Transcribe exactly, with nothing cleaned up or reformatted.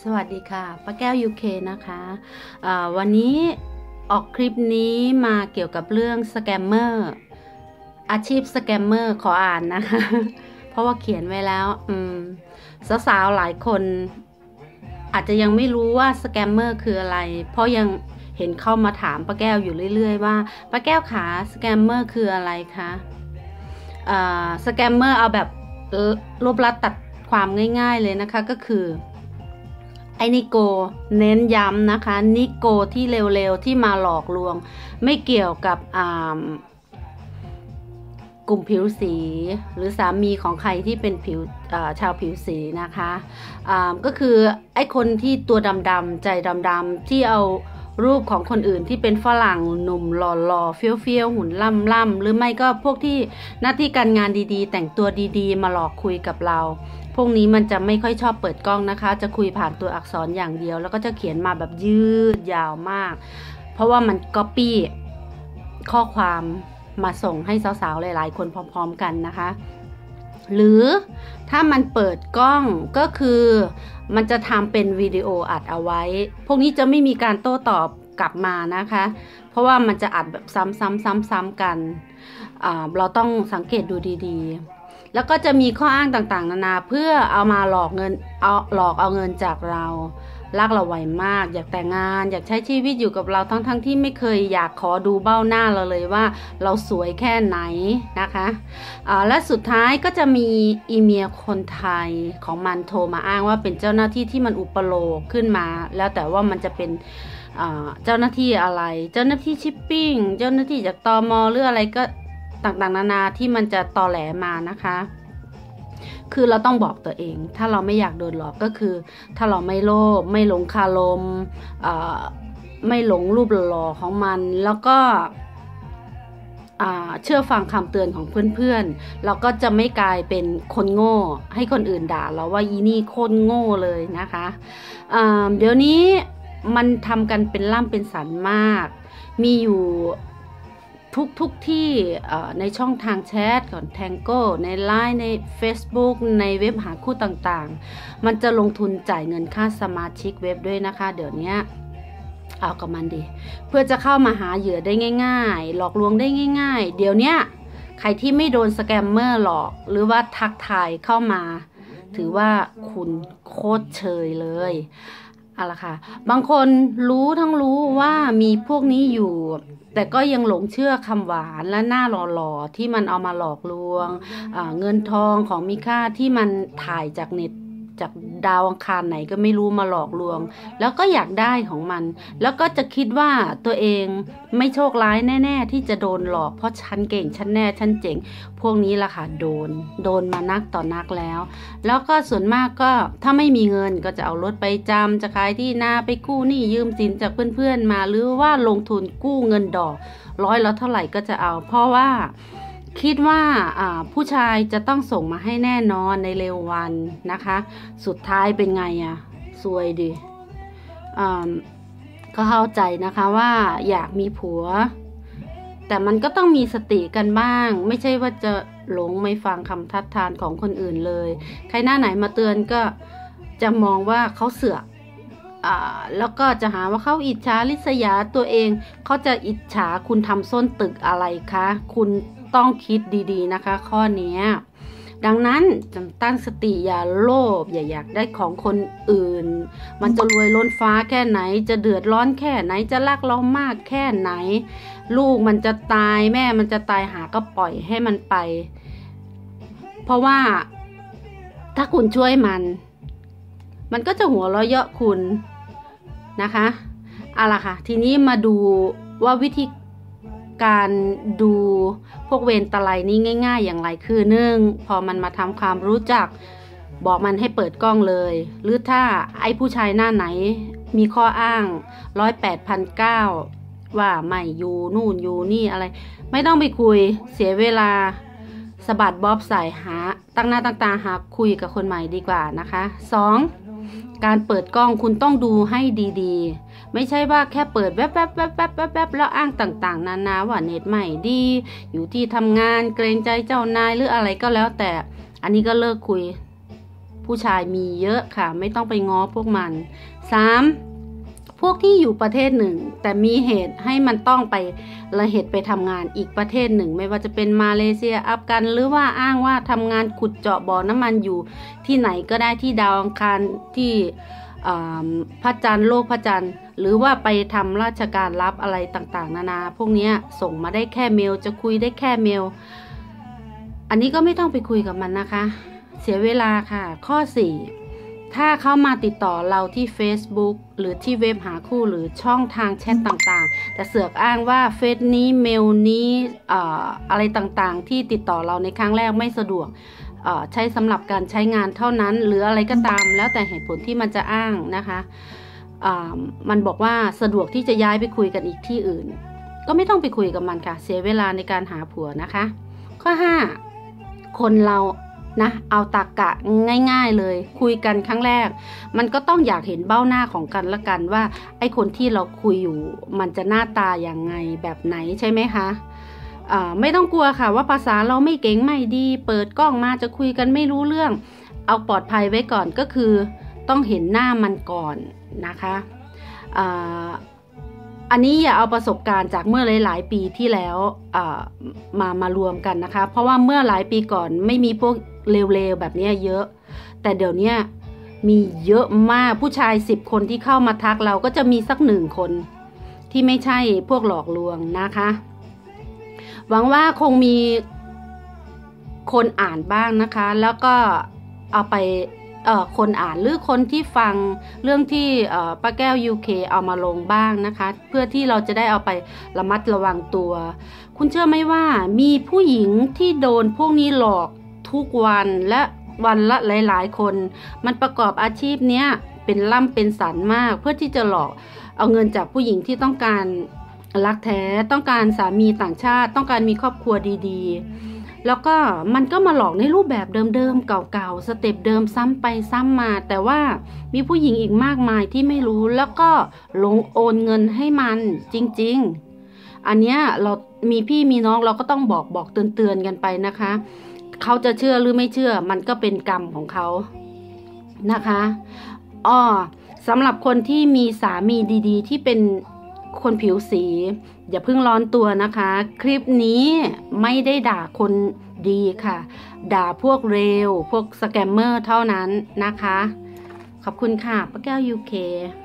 สวัสดีค่ะป้าแก้ว ยู เค นะคะวันนี้ออกคลิปนี้มาเกี่ยวกับเรื่องสแกมเมอร์อาชีพสแกมเมอร์ขออ่านนะคะ เพราะว่าเขียนไว้แล้วสาวๆหลายคนอาจจะยังไม่รู้ว่าสแกมเมอร์คืออะไรเพราะยังเห็นเข้ามาถามป้าแก้วอยู่เรื่อยๆว่าป้าแก้วขาสแกมเมอร์คืออะไรคะสแกมเมอร์เอาแบบรวบลัดตัดความง่ายๆเลยนะคะก็คือไอ้นิโกเน้นย้ำนะคะนิโกที่เร็วๆที่มาหลอกลวงไม่เกี่ยวกับกลุ่มผิวสีหรือสามีของใครที่เป็นผิวชาวผิวสีนะคะก็คือไอ้คนที่ตัวดำๆใจดำๆที่เอารูปของคนอื่นที่เป็นฝรั่งหนุ่มหล่อๆเฟี้ยวๆหุ่นล่ำๆหรือไม่ก็พวกที่หน้าที่การงานดีๆแต่งตัวดีๆมาหลอกคุยกับเราพวกนี้มันจะไม่ค่อยชอบเปิดกล้องนะคะจะคุยผ่านตัวอักษรอย่างเดียวแล้วก็จะเขียนมาแบบยืดยาวมากเพราะว่ามันก๊อปปี้ข้อความมาส่งให้สาวๆหลายๆคนพร้อมๆกันนะคะหรือถ้ามันเปิดกล้องก็คือมันจะทำเป็นวิดีโออัดเอาไว้พวกนี้จะไม่มีการโต้ตอบกลับมานะคะเพราะว่ามันจะอัดแบบซ้ำๆๆๆกันเราต้องสังเกตดูดีๆแล้วก็จะมีข้ออ้างต่างๆนานาเพื่อเอามาหลอกเงินเอาหลอกเอาเงินจากเรารักเราไวมากอยากแต่งงานอยากใช้ชีวิตอยู่กับเราทั้งๆ ท, ที่ไม่เคยอยากขอดูเบ้าหน้าเราเลยว่าเราสวยแค่ไหนนะคะและสุดท้ายก็จะมีอีเมียคนไทยของมันโทรมาอ้างว่าเป็นเจ้าหน้าที่ที่มันอุปโลกขึ้นมาแล้วแต่ว่ามันจะเป็นเจ้าหน้าที่อะไรเจ้าหน้าที่ชิปปิ้งเจ้าหน้าที่จากตม.หรืออะไรก็ต่างๆนานาที่มันจะตอแหลมานะคะคือเราต้องบอกตัวเองถ้าเราไม่อยากโดนหลอกก็คือถ้าเราไม่โลภไม่หลงคารมไม่หลงรูปหล่อของมันแล้วก็เชื่อฟังคำเตือนของเพื่อนๆเราก็จะไม่กลายเป็นคนโง่ให้คนอื่นด่าเราว่าอีนี่โคตรโง่เลยนะคะเดี๋ยวนี้มันทำกันเป็นล่ำเป็นสันมากมีอยู่ทุกทุกที่ในช่องทางแชทก่อนแทงโก้ใน ไลน์ ใน Facebook ในเว็บหาคู่ต่างๆมันจะลงทุนจ่ายเงินค่าสมาชิกเว็บด้วยนะคะเดี๋ยวนี้เอากับมันดิเพื่อจะเข้ามาหาเหยื่อได้ง่ายๆหลอกลวงได้ง่ายๆเดี๋ยวนี้ใครที่ไม่โดนสแกมเมอร์หลอกหรือว่าทักทายเข้ามาถือว่าคุณโคตรเชยเลยเอาล่ะค่ะบางคนรู้ทั้งรู้ว่ามีพวกนี้อยู่แต่ก็ยังหลงเชื่อคำหวานและหน้าหล่อๆที่มันเอามาหลอกลวงเงินทองของมีค่าที่มันถ่ายจากเน็ตจากดาวอังคารไหนก็ไม่รู้มาหลอกลวงแล้วก็อยากได้ของมันแล้วก็จะคิดว่าตัวเองไม่โชคร้ายแน่ๆที่จะโดนหลอกเพราะฉันเก่งฉันแน่ฉันเจ๋งพวกนี้ล่ะค่ะโดนโดนมานักต่อนักแล้วแล้วก็ส่วนมากก็ถ้าไม่มีเงินก็จะเอารถไปจำจะขายที่นาไปกู้หนี้ยืมสินจากเพื่อนๆมาหรือว่าลงทุนกู้เงินดอกร้อยแล้วเท่าไหร่ก็จะเอาเพราะว่าคิดว่าผู้ชายจะต้องส่งมาให้แน่นอนในเร็ววันนะคะสุดท้ายเป็นไงอะซวยดิก็เข้าใจนะคะว่าอยากมีผัวแต่มันก็ต้องมีสติกันบ้างไม่ใช่ว่าจะหลงไม่ฟังคำทัดทานของคนอื่นเลยใครหน้าไหนมาเตือนก็จะมองว่าเขาเสือกแล้วก็จะหาว่าเขาอิจฉาริษยาตัวเองเขาจะอิจฉาคุณทำส้นตึกอะไรคะคุณต้องคิดดีๆนะคะข้อนี้ดังนั้นจำตั้งสติอย่าโลภอย่าอยากได้ของคนอื่นมันจะรวยล้นฟ้าแค่ไหนจะเดือดร้อนแค่ไหนจะรักเรามากแค่ไหนลูกมันจะตายแม่มันจะตายหาก็ปล่อยให้มันไปเพราะว่าถ้าคุณช่วยมันมันก็จะหัวเราะเยาะคุณนะคะเอาล่ะค่ะทีนี้มาดูว่าวิธีการดูพวกเวรตะไลนี้ง่ายๆอย่างไรคือหนึ่งพอมันมาทำความรู้จักบอกมันให้เปิดกล้องเลยหรือถ้าไอ้ผู้ชายหน้าไหนมีข้ออ้างร้อยแปดพันเก้าว่าไม่อยู่นู่นอยู่นี่อะไรไม่ต้องไปคุยเสียเวลาสะบัดบ๊อบใส่หาตั้งหน้าตั้งตาหาคุยกับคนใหม่ดีกว่านะคะสองการเปิดกล้องคุณต้องดูให้ดีๆไม่ใช่ว่าแค่เปิดแวบๆๆๆๆแล้วอ้างต่างๆนานาว่าเน็ตไม่ดีอยู่ที่ทำงานเกรงใจเจ้านายหรืออะไรก็แล้วแต่อันนี้ก็เลิกคุยผู้ชายมีเยอะค่ะไม่ต้องไปง้อพวกมัน สามพวกที่อยู่ประเทศหนึ่งแต่มีเหตุให้มันต้องไปละเหตุไปทำงานอีกประเทศหนึ่งไม่ว่าจะเป็นมาเลเซียอัฟกันหรือว่าอ้างว่าทำงานขุดเจาะบ่อน้ำมันอยู่ที่ไหนก็ได้ที่ดาวอังคารที่พระจันทร์โลกพระจันทร์หรือว่าไปทำราชการลับอะไรต่างๆนานาพวกนี้ส่งมาได้แค่เมลจะคุยได้แค่เมลอันนี้ก็ไม่ต้องไปคุยกับมันนะคะเสียเวลาค่ะข้อสี่ถ้าเขามาติดต่อเราที่ Facebook หรือที่เว็บหาคู่หรือช่องทางแชทต่างๆแต่เสือกอ้างว่าเฟซนี้เมลนี้เอ่ออะไรต่างๆที่ติดต่อเราในครั้งแรกไม่สะดวกใช้สำหรับการใช้งานเท่านั้นหรืออะไรก็ตามแล้วแต่เหตุผลที่มันจะอ้างนะคะมันบอกว่าสะดวกที่จะย้ายไปคุยกันอีกที่อื่นก็ไม่ต้องไปคุยกับมันค่ะเสียเวลาในการหาผัวนะคะข้อห้าคนเรานะเอาตรรกะง่ายๆเลยคุยกันครั้งแรกมันก็ต้องอยากเห็นเบ้าหน้าของกันละกันว่าไอ้คนที่เราคุยอยู่มันจะหน้าตาอย่างไงแบบไหนใช่ไหมคะอ่าไม่ต้องกลัวค่ะว่าภาษาเราไม่เก่งไม่ดีเปิดกล้องมาจะคุยกันไม่รู้เรื่องเอาปลอดภัยไว้ก่อนก็คือต้องเห็นหน้ามันก่อนนะคะอ่าอันนี้อย่าเอาประสบการณ์จากเมื่อหลายๆปีที่แล้วมามารวมกันนะคะเพราะว่าเมื่อหลายปีก่อนไม่มีพวกเลวๆแบบนี้เยอะแต่เดี๋ยวนี้มีเยอะมากผู้ชายสิบคนที่เข้ามาทักเราก็จะมีสักหนึ่งคนที่ไม่ใช่พวกหลอกลวงนะคะหวังว่าคงมีคนอ่านบ้างนะคะแล้วก็เอาไปเอ่อคนอ่านหรือคนที่ฟังเรื่องที่เอ่อป้าแก้ว ยู เค เอามาลงบ้างนะคะเพื่อที่เราจะได้เอาไประมัดระวังตัวคุณเชื่อไหมว่ามีผู้หญิงที่โดนพวกนี้หลอกทุกวันและวันละหลายๆคนมันประกอบอาชีพเนี้ยเป็นล่ำเป็นสันมากเพื่อที่จะหลอกเอาเงินจากผู้หญิงที่ต้องการรักแท้ต้องการสามีต่างชาติต้องการมีครอบครัวดีๆแล้วก็มันก็มาหลอกในรูปแบบเดิมๆเก่าๆสเต็ปเดิมซ้ำไปซ้ำมาแต่ว่ามีผู้หญิงอีกมากมายที่ไม่รู้แล้วก็ลงโอนเงินให้มันจริงๆอันเนี้ยเรามีพี่มีน้องเราก็ต้องบอกบอกเตือนๆกันไปนะคะเขาจะเชื่อหรือไม่เชื่อมันก็เป็นกรรมของเขานะคะอ้อสำหรับคนที่มีสามีดีๆที่เป็นคนผิวสีอย่าเพิ่งร้อนตัวนะคะคลิปนี้ไม่ได้ด่าคนดีค่ะด่าพวกเร็วพวกสแกมเมอร์เท่านั้นนะคะขอบคุณค่ะป้าแก้ว ยู เค